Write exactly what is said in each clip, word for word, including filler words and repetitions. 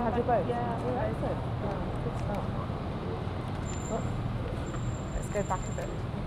have your boat? Yeah, yeah, excellent. Yeah, good start. Oh, let's go back a bit.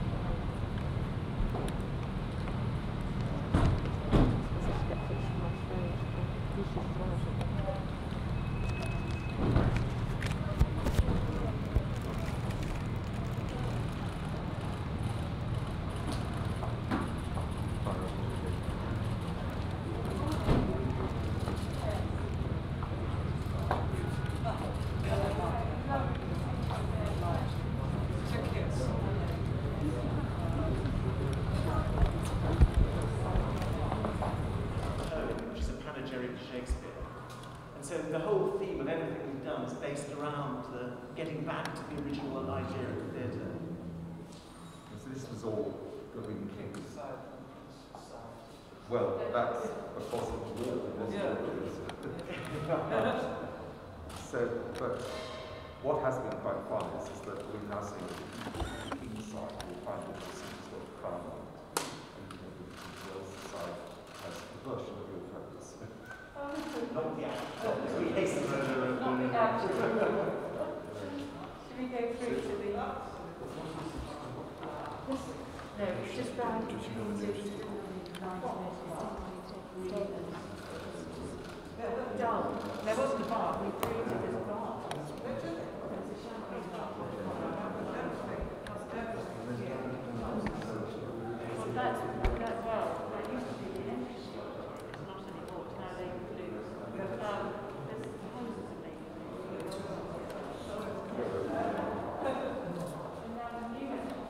So the whole theme of everything we've done is based around the getting back to the original idea of the theatre. So this was all Green King's. Well, that's a possible word. Yeah. So, but what has been quite fun is, is that we've now seen the King's side, we'll find that this is sort of crown on it. And you know, the Wales side has a version of your purpose. Not the actor. We hasten to the Not the actor. Should we go through to the... This, no, it's just round. Dull. There wasn't a bar. We created this bar. There's a champagne bar. Well, that's, that, well, that used to be the entry spot. It's not anymore. Now they include... Um, there's houses of making. And now the new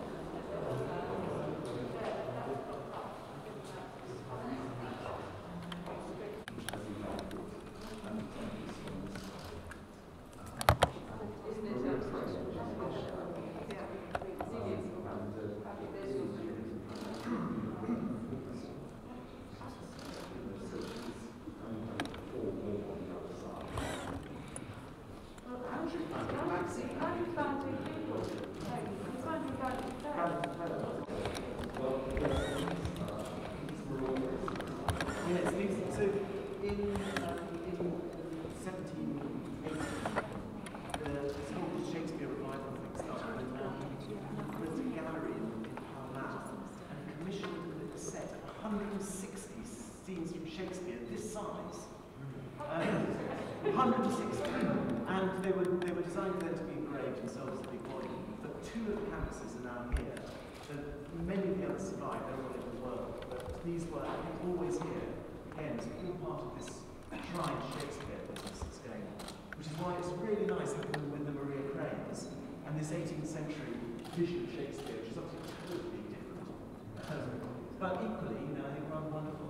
Yes, so in, um, in seventeen eighty, the whole Shakespeare revival thing started when um, there was a gallery in Pall Mall and commissioned a set of one hundred sixty scenes from Shakespeare this size. Um, one hundred sixty, and they were they were designed then to be engraved and sold as a big volume. But two of the canvases are now here. So many of the others survived, they're all over the world. But these were, I think, always here. Again, it's all part of this tried Shakespeare business that's going on. Which is why it's really nice having with the Maria Cranes and this eighteenth century vision of Shakespeare, which is obviously totally different. Um, but equally, you know, I think rather wonderful.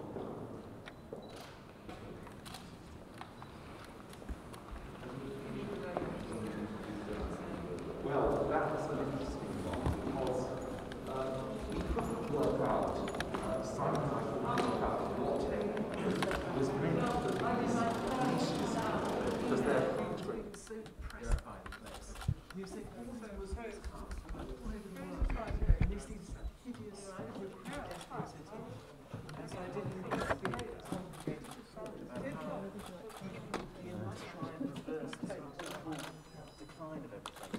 Well, that was an interesting one because uh, we couldn't work out, uh, Simon and I couldn't work out what was meant for these niches because they're huge. So impressed by the place. You say, also was his cast, but all over the world. And these these hideous, and so I did think it would be complicated to thought about how he must try and reverse the sort of decline of everything.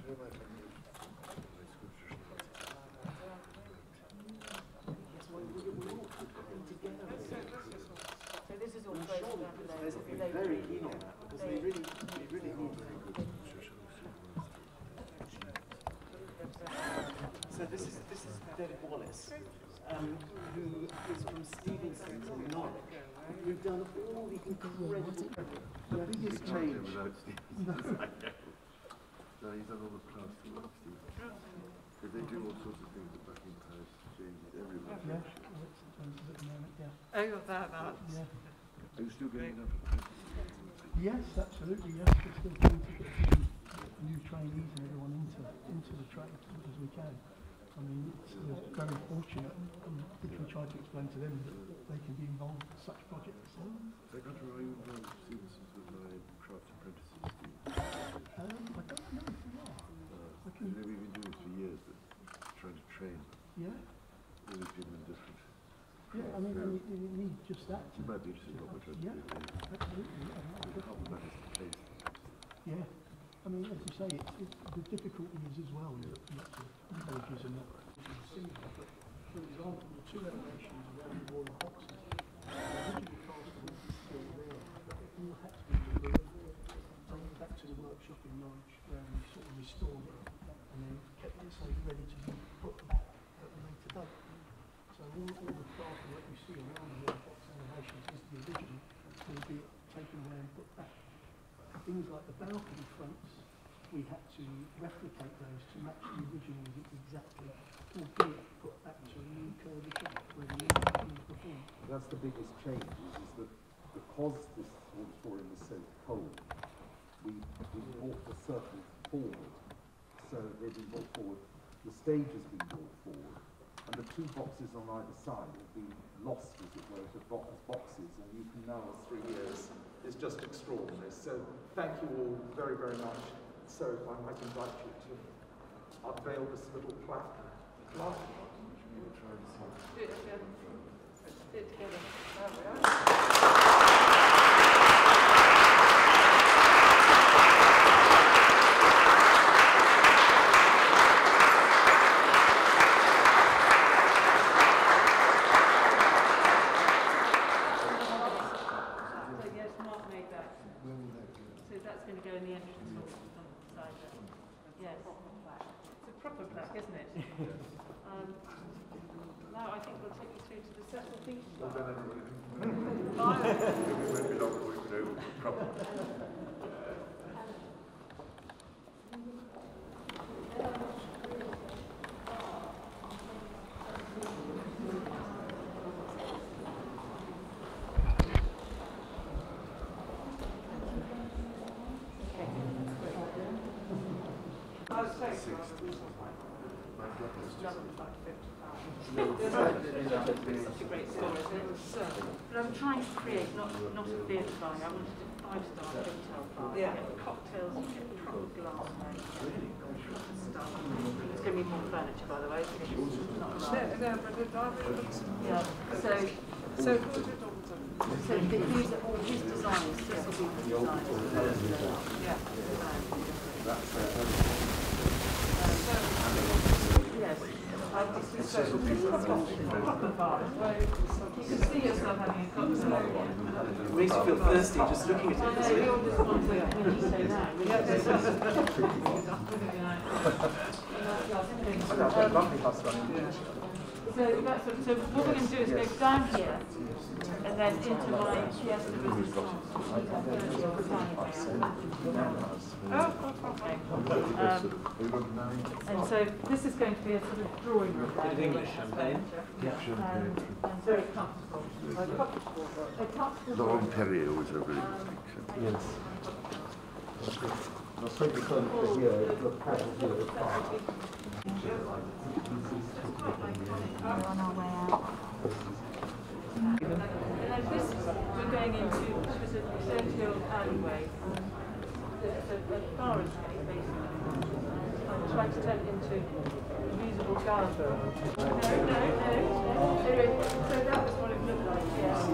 Yes, well, we we're all coming together. So this is all close down below. They're very keen on that because they really, they really need to. So this is this is David Wallace, um, who is from Stevenson in Norwich. We've done all the incredible. The biggest change. Without Stevenson. No, he's done all the plaster work, Steve. Because they do all sorts of things at Buckingham Palace, changes everywhere. Yeah, at the moment, yeah. Oh, that, that. Yeah. Are you still getting up? Yes, absolutely, yes. We're still trying to get the new trainees and everyone into into the trade as much as we can. I mean, it's uh, very fortunate, and which we try to explain to them that they can be involved in such projects. So, Secretary, are you involved with Stevenson's with my craft apprentices, Steve? um, I don't know if we are. Uh, I can, you know, we've been doing this for years, but trying to train yeah. all these people in different. Yeah, I mean, we, we need just that. You might be interested in what we're trying to Yeah, do here. absolutely. Yeah, How that is the case. yeah. I mean, as you say, it's, it's, the difficulty is as well that lots of villages are not similar. But for example, the two elevations around the royal boxes, the original castle is still there, but it all had to be removed, taken back to the workshop in Norwich, where we sort of restored it, and then kept it safe, ready to be put back at a later date. So all, all the castle that you see around the royal box elevations is the original, will be taken away and put back. Things like the balcony fronts, we had to replicate those to match the originals exactly, albeit put back to a new curvature where the original was performed. That's the biggest change, is, is that because this auditorium is so cold, we, we brought the circle forward. So they've been brought forward, the stage has been brought forward, and the two boxes on either side have been lost, as it were, to bo as boxes, and you can now, as three years, is just extraordinary. So thank you all very, very much. So if I might invite you to unveil this little plaque. Last one. Do it together. Do it together. There we are. Isn't it? um, now I think we'll take you through to the settled feature. Such a great story, isn't it? So, but I'm trying to create not not a theatre bar. I wanted a five-star hotel bar. Yeah. Get cocktails, get proper glassware, get stuff. There's going to be more furniture, by the way. It's not right. No, but it's yeah. So, so, so these are all his designs. This will be his designs. Yeah. Yes. I just so you can see yourself having a cocktail. It makes you feel thirsty just looking at it. I know, you're just one thing when you say that. So that's what, so what we're going to do is go down here and then into my fiesta resistance. Oh, okay. Um, and so this is going to be a sort of drawing room. Bit of English champagne. Yeah, and, and very comfortable. Very comfortable. A comfortable. Laurent Perrier was a really good picture. Yes. I'll take the furniture here, the pattern here, the fire. We're on our way out. And then this, we're going into this is a circular alleyway. It's a, a bar escape, basically. I'm trying to turn it into a usable garden. No, no, no. Anyway, so that was what it looked like, yeah.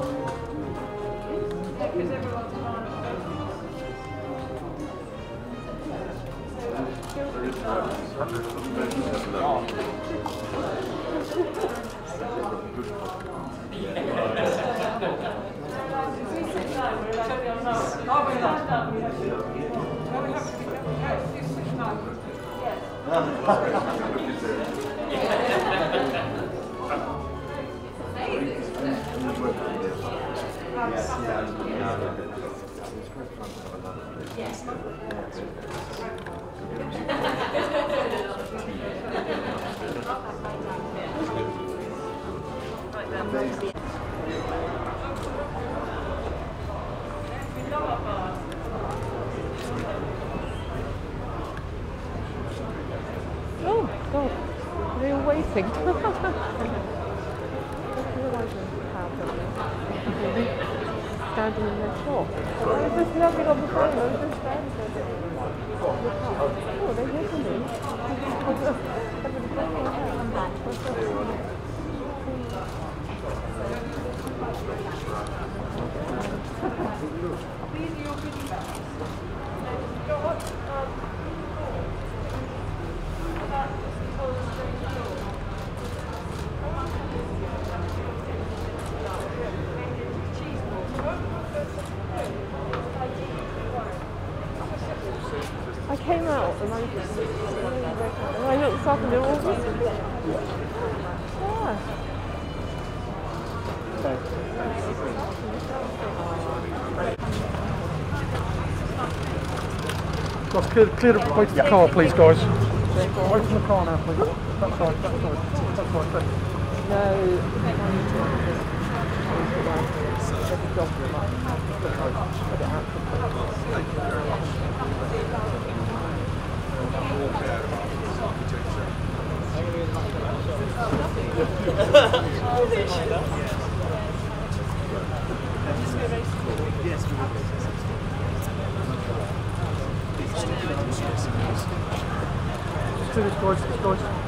Yeah, because everyone's bar escape. Oh, God. They're all waiting. Standing in their shop. I was just looking on the phone. I was just standing there. Oh, they're here for me. I'm back. These are your goodie bags. You've got um, that whole strange door. Cheese ball. I came out and I just and I looked up and they're all yeah. Guys, clear, clear the way to the car, please, guys. Away from the car now, please. That side, that side, that side, that. Yes, we will. Let's do this, guys, this, guys.